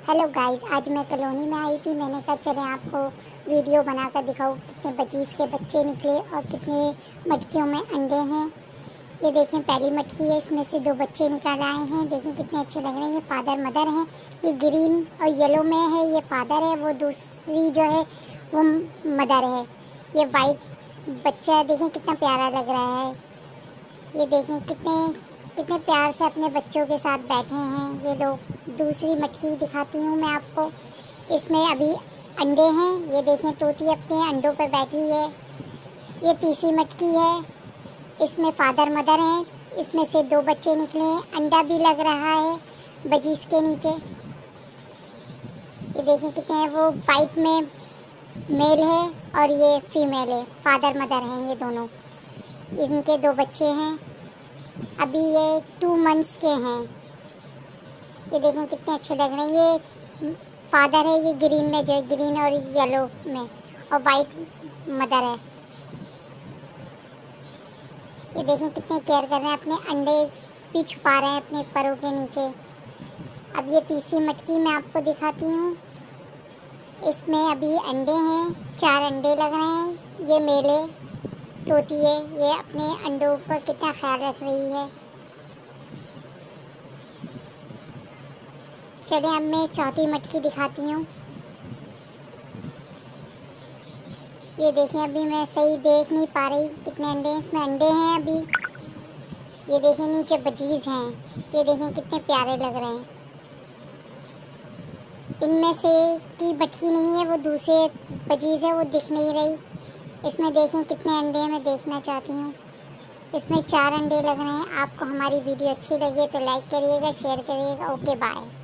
Hello guys, आज मैं colony में आई थी। मैंने कहा चले आपको वीडियो बनाकर दिखाऊं कितने बजीज के बच्चे निकले और कितने मटकियों में अंडे हैं। ये देखें, पहली मटकी है, इसमें से 2 बच्चे निकाल आए हैं। देखें कितने अच्छे लग रहे हैं। ये फादर मदर हैं। ये ग्रीन और येलो में है, ये फादर है, वो दूसरी जो है वो मदर है। ये वाइट बच्चा है, देखें कितना प्यारा लग रहा है। ये देखें कितने प्यार से अपने बच्चों के साथ बैठे हैं ये लोग। दूसरी मटकी दिखाती हूँ मैं आपको। इसमें अभी अंडे हैं। ये देखें, तोती अपने अंडों पर बैठी है। ये तीसरी मटकी है, इसमें फादर मदर हैं। इसमें से 2 बच्चे निकले हैं। अंडा भी लग रहा है बजीज के नीचे। ये देखें कितने हैं। वो वाइट में मेल है और ये फीमेल है। फादर मदर हैं ये दोनों। इनके 2 बच्चे हैं। अभी ये 2 मंथ्स के हैं। ये देखें कितने अच्छे लग रहे हैं। ये फादर है, ये ग्रीन में, जो ग्रीन और येलो में, और वाइट मदर है। ये देखें कितने केयर कर रहे हैं, अपने अंडे भी छुपा रहे हैं अपने परों के नीचे। अब ये तीसरी मटकी मैं आपको दिखाती हूँ। इसमें अभी अंडे हैं, 4 अंडे लग रहे हैं। ये मेले तोती है, ये अपने अंडों पर कितना ख्याल रख रही है। चलिए अब मैं चौथी मटकी दिखाती हूँ। ये देखें, अभी मैं सही देख नहीं पा रही कितने अंडे हैं। इसमें अंडे हैं अभी। ये देखें नीचे बजीज हैं। ये देखें कितने प्यारे लग रहे हैं। इनमें से की मटकी नहीं है, वो दूसरे बजीज है, वो दिख नहीं रही। इसमें देखें कितने अंडे हैं, मैं देखना चाहती हूँ। इसमें 4 अंडे लग रहे हैं। आपको हमारी वीडियो अच्छी लगी तो लाइक करिएगा, शेयर करिएगा। Okay bye.